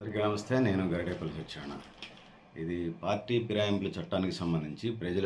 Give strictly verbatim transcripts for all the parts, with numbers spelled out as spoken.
అందరికీ నమస్తే. నేను గరిడేపల్లి సత్యనారాయణ. ఇది పార్టీ ఫిరాయింపుల చట్టానికి సంబంధించి ప్రజలు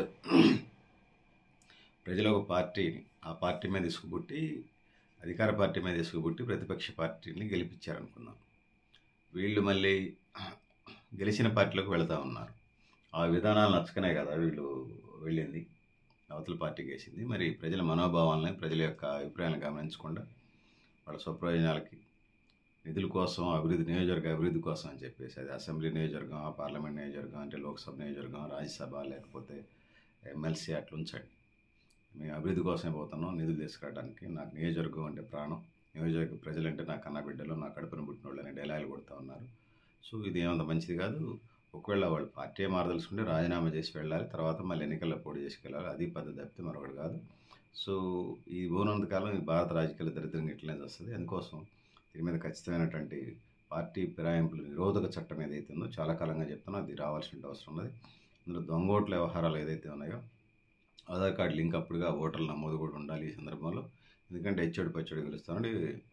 ప్రజలు ఒక పార్టీని ఆ పార్టీ మీద ఇసుకుబుట్టి అధికార పార్టీ మీద ఇసుకుబుట్టి ప్రతిపక్ష పార్టీని గెలిపించారనుకుందాం. వీళ్ళు మళ్ళీ గెలిచిన పార్టీలోకి వెళుతూ ఉన్నారు. ఆ విధానాలు నచ్చకనే కదా వీళ్ళు వెళ్ళింది, అవతల పార్టీకి వేసింది. మరి ప్రజల మనోభావాలని, ప్రజల యొక్క అభిప్రాయాలను గమనించకుండా వాళ్ళ స్వప్రయోజనాలకి, నిధుల కోసం, అభివృద్ధి నియోజకవర్గ అభివృద్ధి కోసం అని చెప్పేసి, అది అసెంబ్లీ నియోజకవర్గం, ఆ పార్లమెంట్ నియోజకవర్గం, అంటే లోక్సభ నియోజకవర్గం, రాజ్యసభ, లేకపోతే ఎమ్మెల్సీ, అట్లా ఉంచండి. మేము అభివృద్ధి కోసమే పోతున్నాం, నిధులు తీసుకురావడానికి. నాకు నియోజకవర్గం అంటే ప్రాణం, నియోజకవర్గ ప్రజలంటే నా కన్న బిడ్డలు, నా కడుపున పుట్టిన వాళ్ళు అనే డైలాగులు కొడుతూ ఉన్నారు. సో ఇది ఏమంత మంచిది కాదు. ఒకవేళ వాళ్ళు పార్టీ మారదలుచుకుంటే రాజీనామా చేసి వెళ్ళాలి, తర్వాత మళ్ళీ ఎన్నికల్లో పోటీ చేసుకెళ్ళాలి. అది పద్ధతి తప్పితే మరొకటి కాదు. సో ఈ పోనంతకాలం ఈ భారత రాజకీయాలు దరిద్రంగా ఇట్లనే వస్తుంది. అందుకోసం దీని మీద ఖచ్చితమైనటువంటి పార్టీ ఫిరాయింపుల నిరోధక చట్టం ఏదైతే ఉందో చాలా కాలంగా చెప్తున్నా, అది రావాల్సిన అవసరం ఉన్నది. ఇందులో దొంగోట్ల వ్యవహారాలు ఏదైతే ఉన్నాయో, ఆధార్ కార్డు లింక్ అప్పుడుగా ఓటర్ల నమోదు కూడా ఉండాలి ఈ సందర్భంలో. ఎందుకంటే హెచ్చడి పచ్చడి గెలుస్తామండి.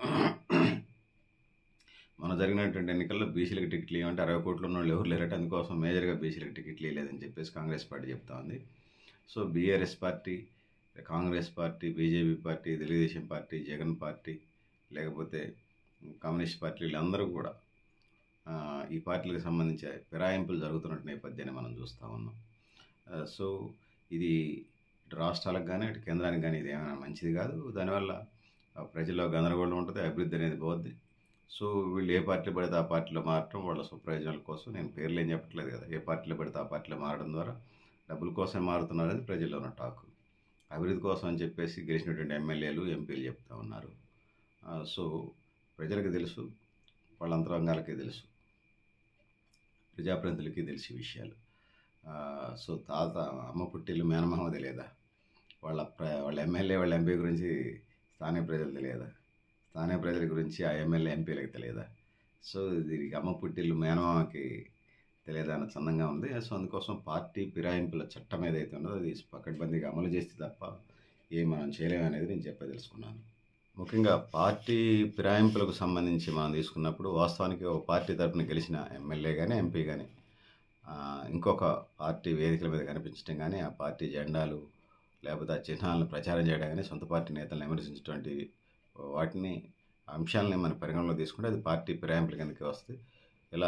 మన జరిగినటువంటి ఎన్నికల్లో బీసీలకు టికెట్లు ఇవ్వమంటే అరవై కోట్లు ఉన్న వాళ్ళు ఎవరు లేరట. అందుకోసం మేజర్గా బీసీలకు టికెట్లు ఇవ్వలేదని చెప్పేసి కాంగ్రెస్ పార్టీ చెప్తా ఉంది. So BRS party, Congress party, BJP party, Telugu Desam party, Jagan party, లేకపోతే కమ్యూనిస్ట్ పార్టీలు అందరూ కూడా ఈ పార్టీలకు సంబంధించి ఫిరాయింపులు జరుగుతున్న నేపథ్యాన్ని మనం చూస్తూ ఉన్నాం. సో ఇది ఇటు రాష్ట్రాలకు కానీ ఇటు కేంద్రానికి కానీ ఇది ఏమైనా మంచిది కాదు. దానివల్ల ప్రజల్లో గందరగోళం ఉంటుంది, అభివృద్ధి అనేది పోద్ది. సో వీళ్ళు ఏ పార్టీలో పడితే ఆ పార్టీలో మారటం వాళ్ళ స్వప్రయోజనాల కోసం, నేను పేర్లు ఏం చెప్పట్లేదు కదా, ఏ పార్టీలో పడితే ఆ పార్టీలో మారడం ద్వారా డబ్బుల కోసమే మారుతున్నారని ప్రజల్లో ఉన్న టాకు. అభివృద్ధి కోసం అని చెప్పేసి గెలిచినటువంటి ఎమ్మెల్యేలు, ఎంపీలు చెప్తూ ఉన్నారు. సో ప్రజలకు తెలుసు, వాళ్ళ అంతరంగాలకి తెలుసు, ప్రజాప్రతినిధులకి తెలిసే విషయాలు. సో తాత అమ్మ పుట్టిల్లు మేనమామ తెలియదా, వాళ్ళ ప్ర వాళ్ళ ఎమ్మెల్యే వాళ్ళ ఎంపీ గురించి స్థానిక ప్రజలు తెలియదా, స్థానిక ప్రజల గురించి ఆ ఎమ్మెల్యే ఎంపీలకు తెలియదా. సో దీనికి అమ్మ పుట్టిల్లు మేనమామకి తెలియదా అన్న చందంగా ఉంది. సో అందుకోసం పార్టీ ఫిరాయింపుల చట్టం ఏదైతే ఉన్నదో అది పకడ్బందీగా అమలు చేస్తే తప్ప ఏం మనం చేయలేమనేది నేను చెప్పదలుచుకున్నాను. ముఖ్యంగా పార్టీ ఫిరాయింపులకు సంబంధించి మనం తీసుకున్నప్పుడు వాస్తవానికి ఒక పార్టీ తరఫున గెలిచిన ఎమ్మెల్యే కానీ, ఎంపీ కానీ ఇంకొక పార్టీ వేదికల మీద కనిపించడం కానీ, ఆ పార్టీ జెండాలు లేకపోతే ఆ చిహ్నాలను ప్రచారం చేయడం కానీ, సొంత పార్టీ నేతలను విమర్శించేటువంటి వాటిని అంశాలని మన పరిగణలో తీసుకుంటే అది పార్టీ ఫిరాయింపుల కిందకి వస్తుంది. ఇలా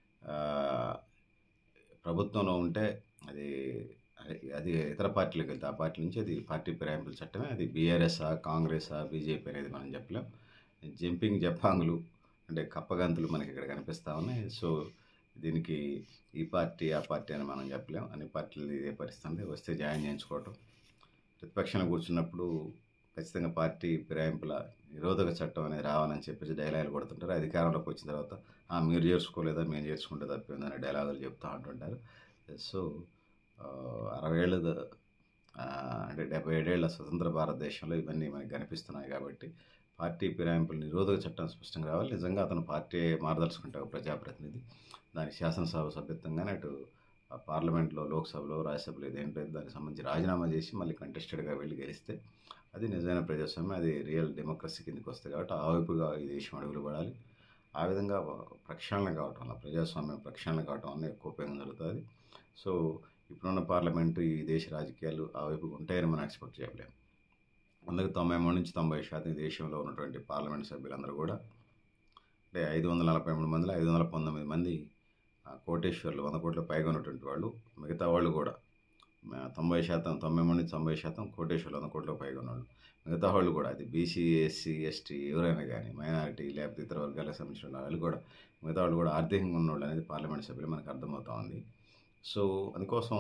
ప్రభుత్వంలో ఉంటే అది అది ఇతర పార్టీలకు వెళ్తే ఆ పార్టీ నుంచి అది పార్టీ ఫిరాయింపుల చట్టమే. అది బీఆర్ఎస్ఆ, కాంగ్రెసా, బీజేపీ అనేది మనం చెప్పలేం. జంపింగ్ జపాంగులు అంటే కప్పగంతులు మనకి ఇక్కడ కనిపిస్తూ ఉన్నాయి. సో దీనికి ఈ పార్టీ ఆ పార్టీ అని మనం చెప్పలేం. అన్ని పార్టీలు ఇదే పరిస్థితి, వస్తే జాయిన్ చేయించుకోవటం. ప్రతిపక్షంలో కూర్చున్నప్పుడు ఖచ్చితంగా పార్టీ ఫిరాయింపుల నిరోధక చట్టం అనేది రావాలని చెప్పేసి డైలాగులు కొడుతుంటారు. అధికారంలోకి వచ్చిన తర్వాత మీరు చేర్చుకోలేదా, మేము చేర్చుకుంటే తప్పిందని డైలాగులు చెప్తూ ఉంటుంటారు. సో అరవై ఏళ్ళ అంటే డెబ్బై ఏడేళ్ల స్వతంత్ర భారతదేశంలో ఇవన్నీ మనకి కనిపిస్తున్నాయి. కాబట్టి పార్టీ ఫిరాయింపుల నిరోధక చట్టం స్పష్టంగా రావాలి. నిజంగా అతను పార్టీ మారదలుచుకుంటే ఒక ప్రజాప్రతినిధి దానికి శాసనసభ సభ్యత్వంగానే అటు పార్లమెంట్లో, లోక్సభలో, రాజ్యసభలో ఇదేంటో దానికి సంబంధించి రాజీనామా చేసి మళ్ళీ కంటెస్టెడ్గా వెళ్ళి గెలిస్తే అది నిజమైన ప్రజాస్వామ్యం, అది రియల్ డెమోక్రసీ కిందకి వస్తుంది. కాబట్టి ఆ వైపుగా ఈ దేశం అడుగులు పడాలి. ఆ విధంగా ప్రక్షాళన కావటం వల్ల, ప్రజాస్వామ్యం ప్రక్షాళన కావటం వల్ల ఎక్కువ ఉపయోగం జరుగుతుంది. సో ఇప్పుడున్న పార్లమెంటు, ఈ దేశ రాజకీయాలు ఆ వైపు ఉంటాయని మనం ఎక్స్పెక్ట్ చేయలేము. అందుకు తొంభై మూడు నుంచి తొంభై శాతం దేశంలో ఉన్నటువంటి పార్లమెంట్ సభ్యులందరూ కూడా అంటే ఐదు వందల నలభై మూడు మందిలో ఐదు వందల పంతొమ్మిది మంది కోటేశ్వర్లు, వంద కోట్ల పైగా ఉన్నటువంటి వాళ్ళు. మిగతా వాళ్ళు కూడా తొంభై శాతం తొంభై మూడు నుంచి తొంభై శాతం కోటేశ్వర్లు, వంద కోట్ల పైగా ఉన్నవాళ్ళు. మిగతా వాళ్ళు కూడా అది బీసీ, ఎస్సీ, ఎస్టీ ఎవరైనా కానీ, మైనారిటీ లేకపోతే ఇతర వర్గాలకు సంబంధించిన వాళ్ళు కూడా, మిగతా వాళ్ళు కూడా ఆర్థికంగా ఉన్నవాళ్ళు అనేది పార్లమెంట్ సభ్యులు మనకు అర్థమవుతా ఉంది. సో అందుకోసం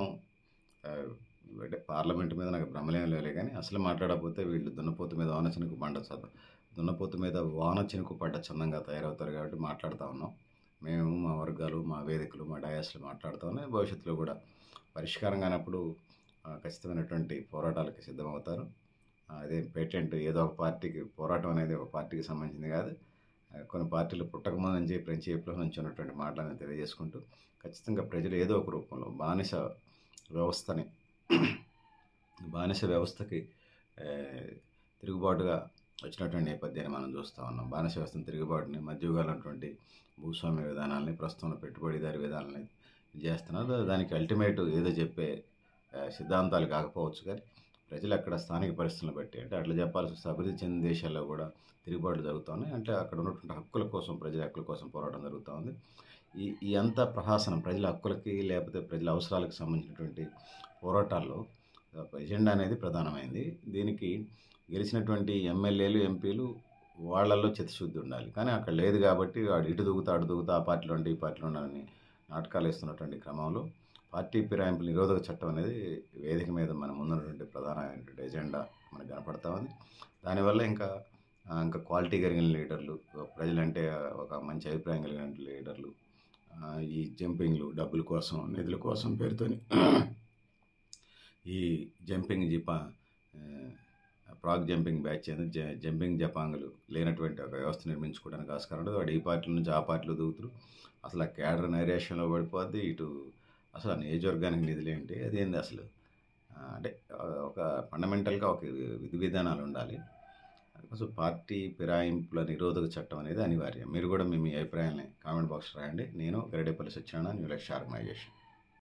అంటే పార్లమెంట్ మీద నాకు భ్రమలేం లేలే, కానీ అసలు మాట్లాడకపోతే వీళ్ళు దున్నపోతు మీద వాన చినుకు పండ చదవ దున్నపోతు మీద వాన చినుకు పడ్డ చందంగా తయారవుతారు. కాబట్టి మాట్లాడుతూ ఉన్నాం. మేము మా వర్గాలు, మా వేదికలు, మా డయాస్లు మాట్లాడుతూ ఉన్నాయి. భవిష్యత్తులో కూడా పరిష్కారం కానప్పుడు ఖచ్చితమైనటువంటి పోరాటాలకి సిద్ధమవుతారు. అదే పేటెంట్ ఏదో ఒక పార్టీకి పోరాటం అనేది ఒక పార్టీకి సంబంధించింది కాదు. కొన్ని పార్టీలు పుట్టకముందు నుంచి ఫ్రెంచ్ విప్లవం నుంచి ఉన్నటువంటి మాటలను తెలియజేసుకుంటూ, ఖచ్చితంగా ప్రజలు ఏదో ఒక రూపంలో బానిస వ్యవస్థని బానిస వ్యవస్థకి తిరుగుబాటుగా వచ్చినటువంటి నేపథ్యాన్ని మనం చూస్తూ ఉన్నాం. బానిస వ్యవస్థను తిరుగుబాటుని, మధ్యయుగాల్లో ఉన్నటువంటి భూస్వామ్య విధానాల్ని, ప్రస్తుతం పెట్టుబడిదారీ విధానాల్ని చేస్తున్నారు. దానికి అల్టిమేట్ ఏదో చెప్పే ఆహ్, సిద్ధాంతాలు కాకపోవచ్చు కానీ, ప్రజలు అక్కడ స్థానిక పరిస్థితులను బట్టి అంటే అట్లా చెప్పాల్సి వస్తే అభివృద్ధి చెందిన దేశాల్లో కూడా తిరుగుబాట్లు జరుగుతా ఉన్నాయి. అంటే అక్కడ ఉన్నటువంటి హక్కుల కోసం, ప్రజల హక్కుల కోసం పోరాటం జరుగుతూ ఉంది. ఈ ఈ అంతా ప్రహాసనం ప్రజల హక్కులకి లేకపోతే ప్రజల అవసరాలకు సంబంధించినటువంటి పోరాటాల్లో ఆహ్, ఎజెండా అనేది ప్రధానమైంది. దీనికి గెలిచినటువంటి ఎమ్మెల్యేలు, ఎంపీలు వాళ్ళల్లో చిత్తశుద్ధి ఉండాలి. కానీ అక్కడ లేదు కాబట్టి వాడు ఇటు దూకుతా, అటు దూకుతా, ఆ పార్టీలో ఉంటే, ఈ పార్టీలో ఉండాలని నాటకాలు వేస్తున్నటువంటి క్రమంలో పార్టీ ఫిరాయింపుల నిరోధక చట్టం అనేది వేదిక మీద మన ముందున్నటువంటి ప్రధానమైనటువంటి ఎజెండా మనకు కనపడతా ఉంది. దానివల్ల ఇంకా ఆహ్, ఇంకా క్వాలిటీ కలిగిన లీడర్లు, ప్రజలంటే ఒక మంచి అభిప్రాయం కలిగిన లీడర్లు ఆహ్, ఈ జంపింగ్‌లు డబ్బుల కోసం, నిధుల కోసం పేరుతోని ఈ జంపింగ్ జిపా ఆహ్, ఫ్రాగ్ జంపింగ్ బ్యాచ్ అని జ జంపింగ్ జపాంగులు లేనటువంటి ఒక వ్యవస్థ నిర్మించుకోవడానికి ఆస్కారం ఉండదు. వాడు ఈ పార్టీల నుంచి ఆ పార్టీలో దూకుతారు. అసలు ఆ క్యాడర్ నైరాశ్యంలో పడిపోద్ది. ఇటు అసలు ఆ నియోజకవర్గానికి నిధులేంటి? అదేంది అసలు? ఆహ్, అంటే ఆహ్, ఒక ఫండమెంటల్‌గా ఒక విధి విధానాలు ఉండాలి. అందుకోసం పార్టీ ఫిరాయింపుల నిరోధక చట్టం అనేది అనివార్యం. మీరు కూడా మీ మీ అభిప్రాయాల్ని కామెంట్ బాక్స్‌లో రాయండి. నేను గరిడేపల్లి సత్యనారాయణ, న్యూ లక్ష్య ఆర్గనైజేషన్.